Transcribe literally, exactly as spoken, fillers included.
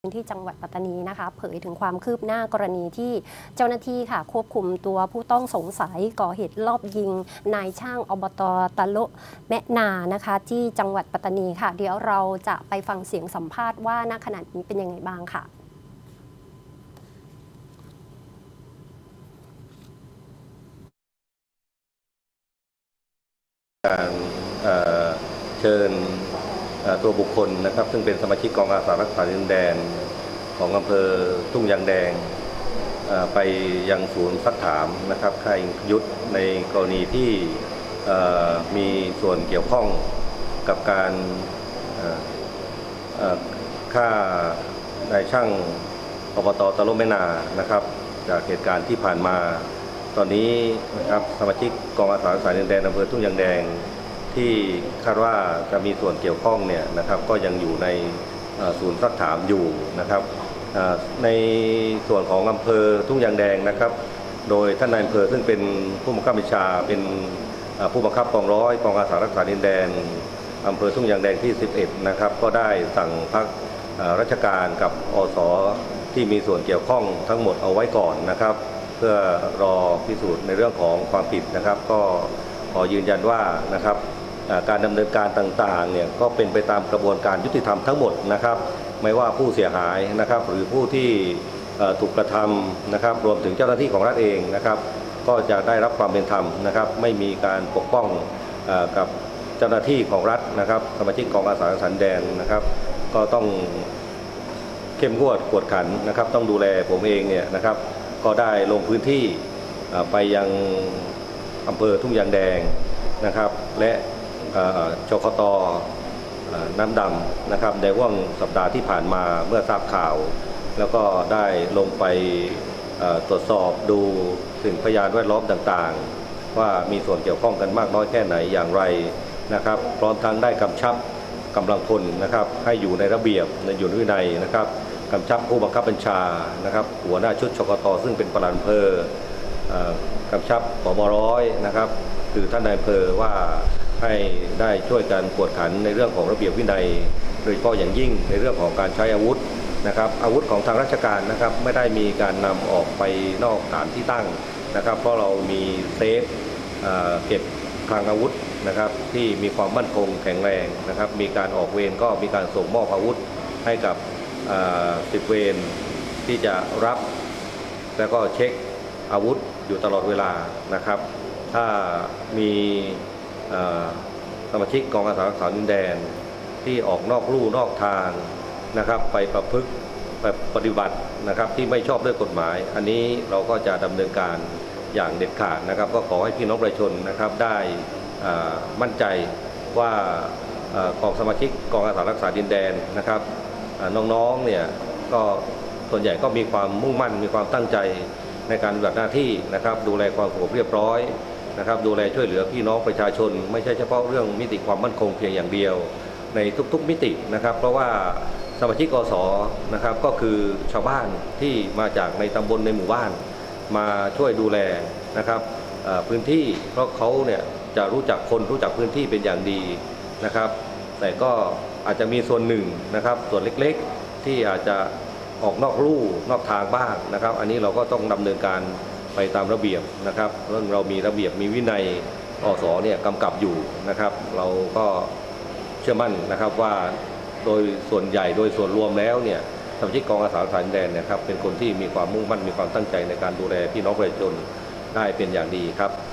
ที่จังหวัดปัตตานีนะคะเผยถึงความคืบหน้ากรณีที่เจ้าหน้าที่ค่ะควบคุมตัวผู้ต้องสงสัยก่อเหตุลอบยิงนายช่างอบต.ตะโละแมะนานะคะที่จังหวัดปัตตานีค่ะเดี๋ยวเราจะไปฟังเสียงสัมภาษณ์ว่าณขณะนี้เป็นยังไงบ้างค่ะการเชิญตัวบุคคลนะครับซึ่งเป็นสมาชิกกองอาสารักษาดินแดนของอำเภอทุ่งยางแดงไปยังศูนย์ซักถามนะครับค่ายยุทธในกรณีที่มีส่วนเกี่ยวข้องกับการฆ่านายช่างอบต.ตะโละแมะนานะครับจากเหตุการณ์ที่ผ่านมาตอนนี้นะครับสมาชิกกองอาสารักษาดินแดนอำเภอทุ่งยางแดงที่คาดว่าจะมีส่วนเกี่ยวข้องเนี่ยนะครับก็ยังอยู่ในศูนย์ซักถามอยู่นะครับในส่วนของอำเภอทุ่งยางแดงนะครับโดยท่านนายอำเภอซึ่งเป็นผู้บังคับบัญชาเป็นผู้บังคับกองร้อยกองอาสารักษาดินแดนอำเภอทุ่งยางแดงที่สิบเอ็ดนะครับก็ได้สั่งพักราชการกับอส.ที่มีส่วนเกี่ยวข้องทั้งหมดเอาไว้ก่อนนะครับเพื่อรอพิสูจน์ในเรื่องของความผิดนะครับก็ขอยืนยันว่านะครับการดำเนินการต่างๆเนี่ยก็เป็นไปตามกระบวนการยุติธรรมทั้งหมดนะครับไม่ว่าผู้เสียหายนะครับหรือผู้ที่ถูกกระทำนะครับรวมถึงเจ้าหน้าที่ของรัฐเองนะครับก็จะได้รับความเป็นธรรมนะครับไม่มีการปกป้องกับเจ้าหน้าที่ของรัฐนะครับสมาชิกกองอาสารักษาดินแดนนะครับก็ต้องเข้มงวดกวดขันนะครับต้องดูแลผมเองเนี่ยนะครับก็ได้ลงพื้นที่ไปยังอำเภอทุ่งยางแดงนะครับและชคต.น้ำดำนะครับในว่างสัปดาห์ที่ผ่านมาเมื่อทราบข่าวแล้วก็ได้ลงไปตรวจสอบดูสิ่งพยานแวดล้อมต่างๆว่ามีส่วนเกี่ยวข้องกันมากน้อยแค่ไหนอย่างไรนะครับพร้อมทั้งได้กำชับกำลังพลนะครับให้อยู่ในระเบียบในอยู่ในวินัยนะครับกำชับผู้บังคับบัญชานะครับหัวหน้าชุดชคต.ซึ่งเป็นปลัดอำเภอกำชับผบ.ร้อยนะครับคือท่านนายอำเภอว่าให้ได้ช่วยกันกวดขันในเรื่องของระเบียบวินัยโดยเฉพาะอย่างยิ่งในเรื่องของการใช้อาวุธนะครับอาวุธของทางราชการนะครับไม่ได้มีการนำออกไปนอกฐานที่ตั้งนะครับเพราะเรามีเซฟเก็บคลังอาวุธนะครับที่มีความมั่นคงแข็งแรงนะครับมีการออกเวรก็มีการส่งมอบอาวุธให้กับสิบเวรที่จะรับแล้วก็เช็คอาวุธอยู่ตลอดเวลานะครับถ้ามีสมาชิกกองอาสารักษาดินแดนที่ออกนอกลู่นอกทางนะครับไปประพฤติไปปฏิบัตินะครับที่ไม่ชอบด้วยกฎหมายอันนี้เราก็จะดำเนินการอย่างเด็ดขาดนะครับก็ขอให้พี่น้องประชาชนนะครับได้มั่นใจว่ากองสมาชิกกองอาสารักษาดินแดนนะครับน้องๆเนี่ยก็ส่วนใหญ่ก็มีความมุ่งมั่นมีความตั้งใจในการปฏิบัติหน้าที่นะครับดูแลความสงบเรียบร้อยนะครับดูแลช่วยเหลือพี่น้องประชาชนไม่ใช่เฉพาะเรื่องมิติความมั่นคงเพียงอย่างเดียวในทุกๆมิตินะครับเพราะว่าสมาชิกกส.นะครับก็คือชาวบ้านที่มาจากในตำบลในหมู่บ้านมาช่วยดูแลนะครับพื้นที่เพราะเขาเนี่ยจะรู้จักคนรู้จักพื้นที่เป็นอย่างดีนะครับแต่ก็อาจจะมีส่วนหนึ่งนะครับส่วนเล็กๆที่อาจจะออกนอกลู่นอกทางบ้างนะครับอันนี้เราก็ต้องดำเนินการไปตามระเบียบนะครับเรื่องเรามีระเบียบมีวินัยอส.เนี่ยกำกับอยู่นะครับเราก็เชื่อมั่นนะครับว่าโดยส่วนใหญ่โดยส่วนรวมแล้วเนี่ยสมาชิกกองอาสารักษาดินแดนเนี่ยครับเป็นคนที่มีความมุ่งมั่นมีความตั้งใจในการดูแลพี่น้องประชาชนได้เป็นอย่างดีครับ